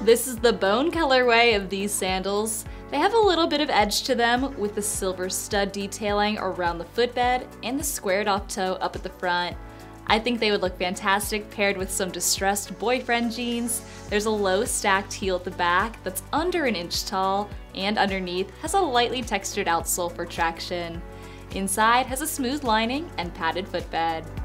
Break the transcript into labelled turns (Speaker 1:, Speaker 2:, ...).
Speaker 1: This is the bone colorway of these sandals. They have a little bit of edge to them with the silver stud detailing around the footbed and the squared off toe up at the front. I think they would look fantastic paired with some distressed boyfriend jeans. There's a low stacked heel at the back that's under an inch tall, and underneath has a lightly textured outsole for traction. Inside has a smooth lining and padded footbed.